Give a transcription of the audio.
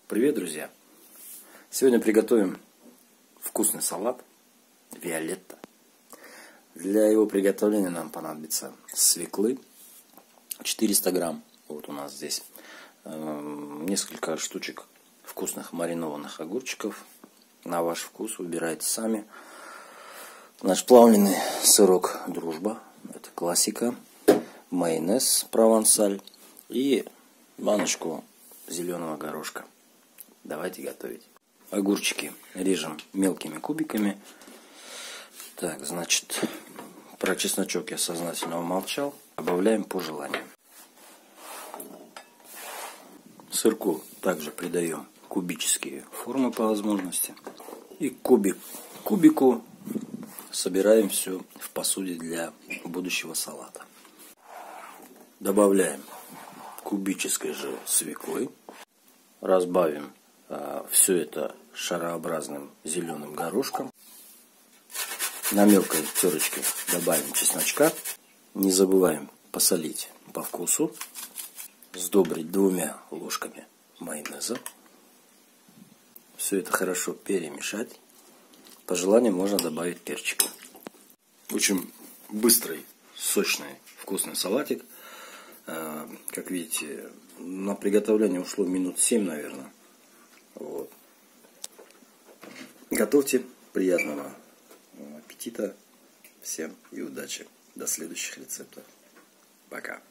Привет, друзья! Сегодня приготовим вкусный салат Виолетта. Для его приготовления нам понадобится свеклы 400 грамм. Вот у нас здесь несколько штучек вкусных маринованных огурчиков. На ваш вкус выбирайте сами. Наш плавленый сырок Дружба. Это классика. Майонез провансаль. И баночку зеленого горошка. Давайте готовить. Огурчики режем мелкими кубиками. Так, значит, про чесночок я сознательно умолчал. Добавляем по желанию. Сырку также придаем кубические формы по возможности. И кубику собираем все в посуде для будущего салата. Добавляем кубической же свеклы. Разбавим все это шарообразным зеленым горошком. На мелкой терочке добавим чесночка. Не забываем посолить по вкусу. Сдобрить 2 ложками майонеза. Все это хорошо перемешать. По желанию можно добавить перчик. Очень быстрый, сочный, вкусный салатик. Как видите, на приготовление ушло минут 7, наверное. Вот. Готовьте. Приятного аппетита. Всем и удачи. До следующих рецептов. Пока.